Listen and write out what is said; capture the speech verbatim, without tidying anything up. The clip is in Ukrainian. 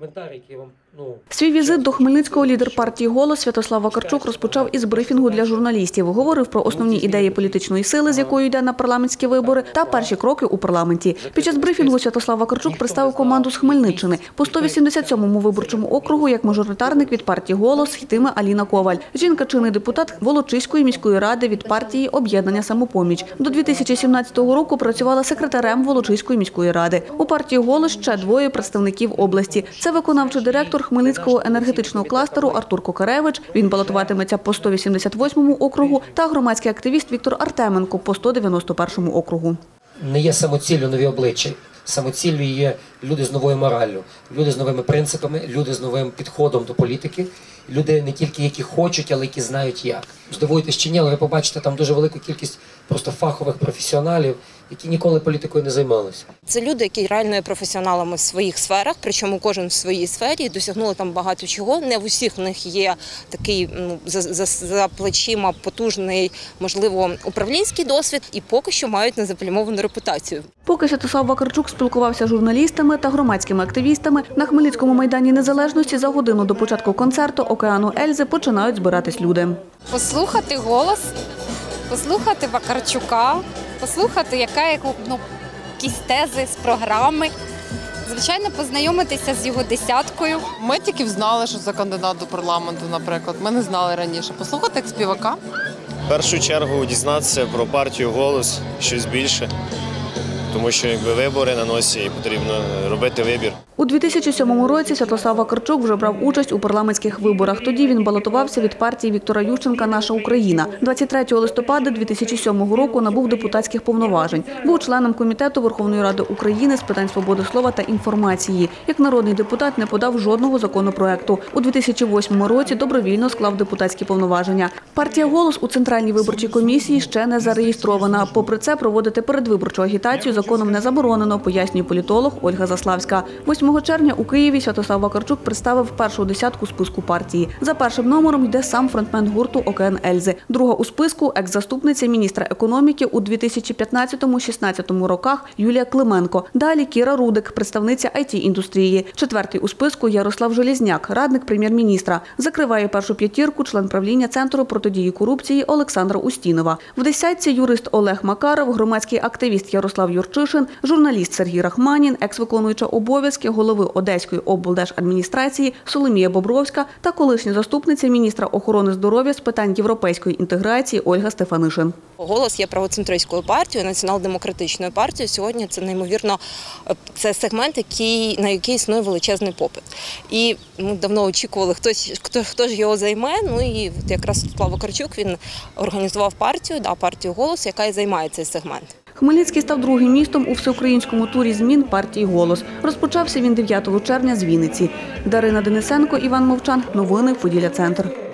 коментар, який вам, ну... Свій візит до Хмельницького лідер партії «Голос» Святослав Вакарчук розпочав із брифінгу для журналістів. Говорив про основні ідеї політичної сили, з якою йде на парламентські вибори, та перші кроки у парламенті. Під час брифінгу Святослав Вакарчук представив команду з Хмельниччини. По сто вісімдесят сьомому виборчому округу як мажоритарник від партії «Голос» йтиме Аліна Коваль. Жінка – чинний депутат Волочиської міської ради від партії «Об'єднання Самопоміч». До дві тисячі сімнадцятого року працювала секретарем Волочиської міської ради. У партії «Голос» ще двоє представників області. Це виконавчий директор Хмельницького енергетичного кластеру Артур Кокаревич, він балотуватиметься по сто вісімдесят восьмому округу, та громадський активіст Віктор Артеменко по сто дев'яносто першому округу. Не є самоціллю нові обличчя. Самоціллю є люди з новою мораллю, люди з новими принципами, люди з новим підходом до політики. Люди не тільки які хочуть, але які знають як. Здивуєтесь чи ні, але ви побачите там дуже велику кількість просто фахових професіоналів, які ніколи політикою не займалися. Це люди, які реально є професіоналами в своїх сферах, причому кожен в своїй сфері, досягнули там багато чого. Не в усіх в них є такий, ну, за, за, за плечима потужний, можливо, управлінський досвід і поки що мають незаплямовану репутацію. Поки Святослав Вакарчук спілкувався з журналістами та громадськими активістами, на Хмельницькому майдані Незалежності за годину до початку концерту «Океану Ельзи» починають збиратись люди. Послухати голос, послухати Вакарчука, послухати, яка, ну, якісь тези з програми. Звичайно, познайомитися з його десяткою. Ми тільки знали, що це кандидат до парламенту, наприклад. Ми не знали раніше. Послухати як співака. В першу чергу дізнатися про партію «Голос», щось більше. Тому що якби вибори на носі і потрібно робити вибір. У дві тисячі сьомому році Святослав Вакарчук вже брав участь у парламентських виборах. Тоді він балотувався від партії Віктора Ющенка «Наша Україна». двадцять третього листопада дві тисячі сьомого року набув депутатських повноважень. Був членом Комітету Верховної Ради України з питань свободи слова та інформації. Як народний депутат не подав жодного законопроекту. У дві тисячі восьмому році добровільно склав депутатські повноваження. Партія «Голос» у Центральній виборчій комісії ще не зареєстрована. Попри це, проводити передвиборчу агітацію законом не заборонено, пояснює політолог Ольга Заславська. восьмого червня у Києві Святослав Вакарчук представив першу десятку списку партії. За першим номером йде сам фронтмен гурту «Океан Ельзи». Друга у списку – екс-заступниця міністра економіки у дві тисячі п'ятнадцятому-шістнадцятому роках Юлія Клименко. Далі Кіра Рудик, представниця ай ті-індустрії. Четвертий у списку – Ярослав Железняк, радник прем'єр-міністра. Закриває першу п'ятірку член правління Центру протидії корупції Олександра Устінова. В десятці – юрист Олег Макаров, громадський активіст Ярослав Юрчишин, журналіст Сергій Рахманін, екс-виконуюча обов'язки голови Одеської облдержадміністрації Соломія Бобровська та колишня заступниця міністра охорони здоров'я з питань європейської інтеграції Ольга Стефанишин. «Голос» є правоцентристською партією, націонал-демократичною партією. Сьогодні це, неймовірно, це сегмент, який, на який існує величезний попит. І ми давно очікували, хтось, хто, хто ж його займе. Ну і от якраз Святослав Вакарчук, він організував партію, да, партію «Голос», яка і займає цей сегмент. Хмельницький став другим містом у всеукраїнському турі змін партії «Голос». Розпочався він дев'ятого червня з Вінниці. Дарина Денисенко, Іван Мовчан. Новини Поділля Центр.